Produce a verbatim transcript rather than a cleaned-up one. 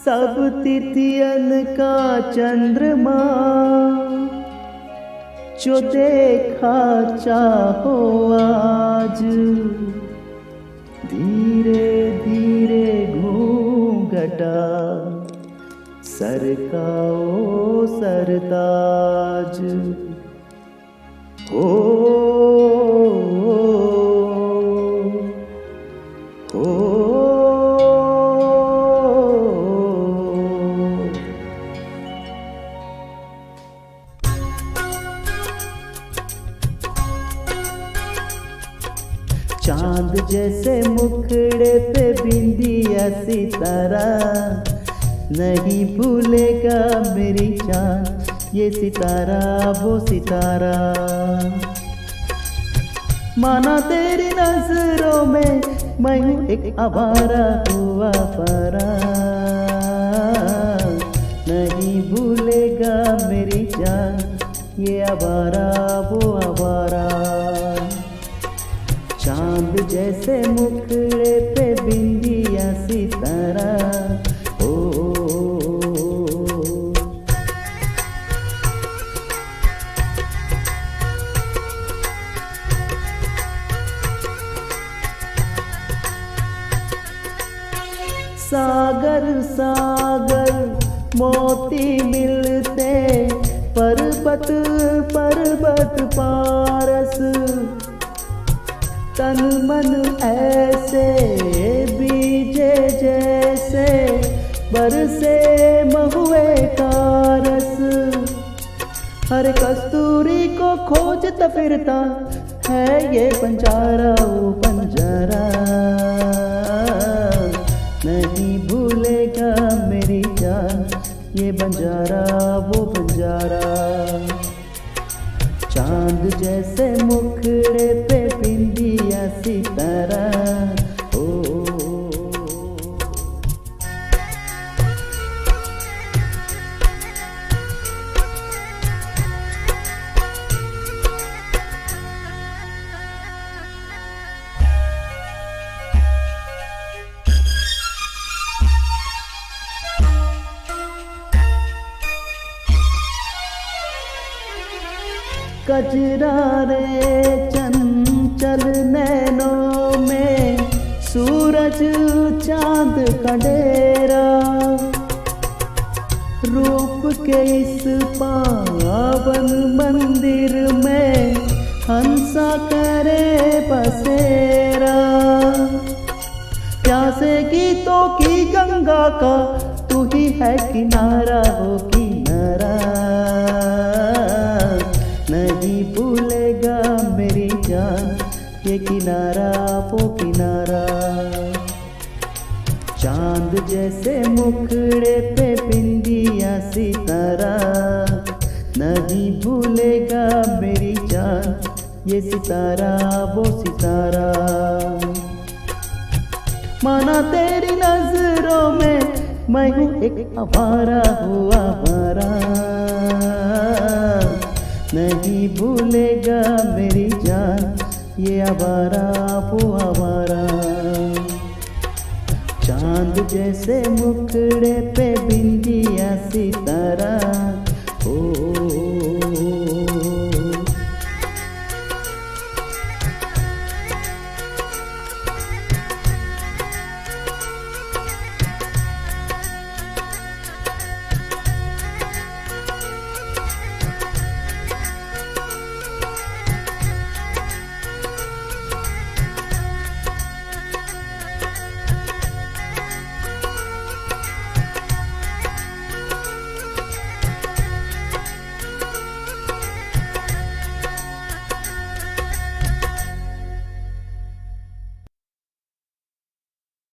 सब तिथियन का चंद्रमा जो देखा चाहो आज, धीरे धीरे घूंघटा सरकाओ सरताज। ओ चांद जैसे मुखड़े पे बिंदिया सितारा, नहीं भूलेगा मेरी जान ये सितारा वो सितारा। माना तेरी नजरों में मैं हूँ एक आवारा हुआ पारा, नहीं भूलेगा मेरी जान ये आवारा वो आवारा। चांद जैसे मुखड़े पे बिंदिया सितारा, ओ, ओ, ओ, ओ। सागर सागर मोती मिलते, पर्वत पर्वत पारस, तन मन ऐसे बीजे जैसे बरसे महुए का रस। हर कस्तूरी को खोजता फिरता है ये बंजारा ओ बंजारा, नहीं भूलेगा मेरी जान ये बंजारा वो बंजारा। चांद जैसे मुखड़े पे बिंदिया सितारा, ओ, ओ, ओ। कजरारे चंचल नैनों में सूरज चांद का डेरा, रूप के इस पावन मंदिर में हंसा करे बसेरा। प्यासे गीतों की गंगा का तू ही है किनारा हो किनारा, नहीं भूलेगा मेरी जान ये किनारा वो किनारा। चांद जैसे मुखड़े पे बिंदिया सितारा, नहीं भूलेगा मेरी जान ये सितारा वो सितारा। माना तेरी नजरों में मैं हूँ एक आवारा हुआ आवारा, नहीं भूलेगा मेरी जान ये आवारा वो आवारा। चांद जैसे मुखड़े पे बिंदिया सितारा, ओ